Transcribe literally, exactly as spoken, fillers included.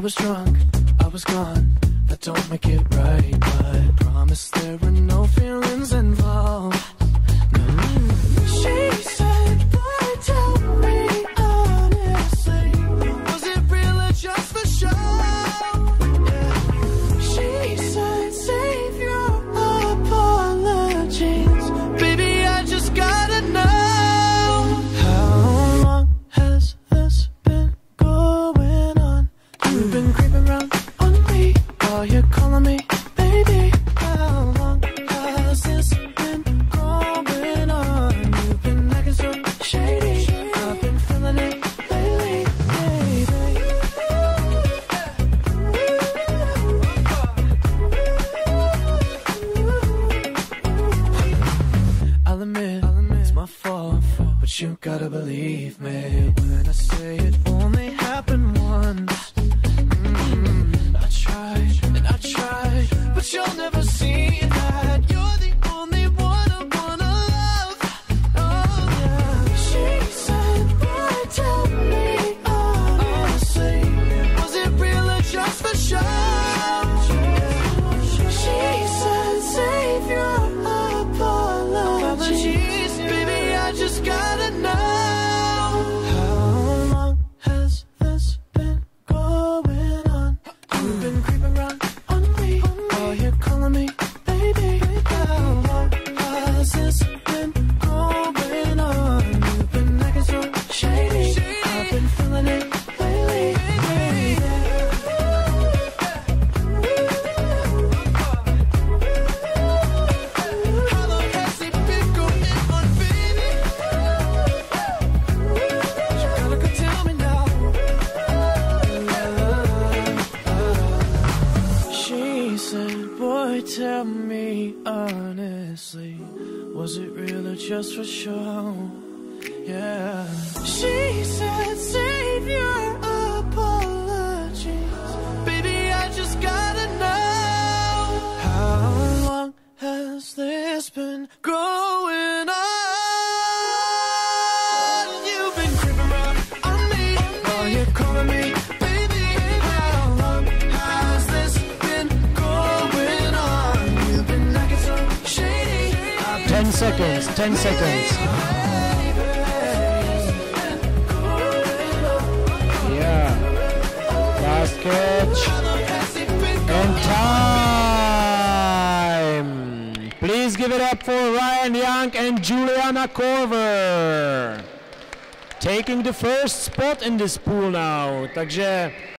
was drunk, I was gone. That don't make it right, but promise there were no feelings involved. No. She said, boy, tell me honestly, was it real or just for show? Yeah. She said, save your apologies, baby, I just gotta know. How long has this been going on? You've been creeping around on me while you're calling me baby. How long has this been going on? You've been acting so shady, I've been feeling it lately, baby. I'll admit, it's my fault, but you gotta believe me when I say it only happened once. Mm, I tried and I tried, but you'll never see that. You're the only one I wanna love. Oh yeah. She said, boy, tell me honestly, was it real or just for show? She said, save your apologies, baby, I just gotta know. How long has this been going on? You've been creeping around on me while you're calling me baby. How long has this been going on? You've been acting so shady, I've been feeling it lately, baby. How long has it been going on, baby? You gotta go tell me now. She said, boy, tell me honestly, was it real or just for show? Yeah. She said, save your apologies, baby, I just gotta know. How long has this been going on? You've been creeping around on me while you're calling me baby. How long has this been going on? You've been acting so shady, I've been Ten seconds, ten seconds. Yeah. Last catch. And time. Please give it up for Ryan Young and Juliana Korver. Taking the first spot in this pool now. Takže